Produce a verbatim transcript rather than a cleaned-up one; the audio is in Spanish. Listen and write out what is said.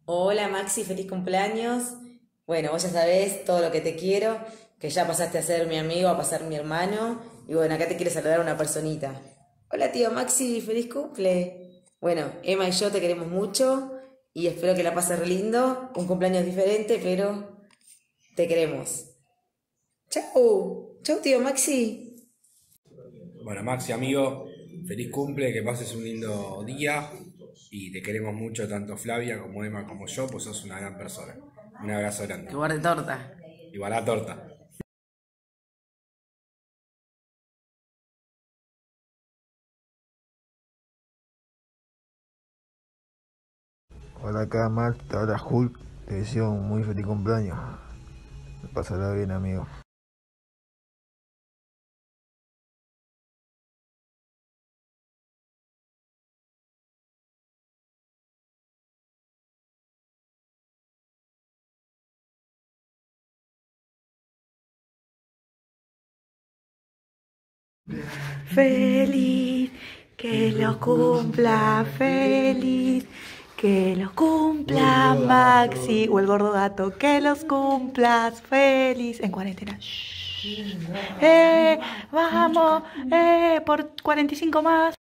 Hola Maxi, feliz cumpleaños. Bueno, vos ya sabés todo lo que te quiero, que ya pasaste a ser mi amigo, a pasar mi hermano. Y bueno, acá te quiere saludar una personita. Hola tío Maxi, feliz cumple. Bueno, Emma y yo te queremos mucho y espero que la pases re lindo. Un cumpleaños diferente, pero te queremos. Chau, chau tío Maxi. Bueno, Maxi, amigo, feliz cumple, que pases un lindo día y te queremos mucho, tanto Flavia como Emma como yo, pues sos una gran persona. Un abrazo grande. Que guarde torta. Igual la torta. Hola acá Max, te habla Hulk, te deseo un muy feliz cumpleaños. Pásala bien amigo. Feliz, que lo cumpla feliz, que lo cumpla Maxi o el gordo gato, que los cumplas feliz en cuarentena. Shh. Eh, vamos, eh, por cuarenta y cinco más.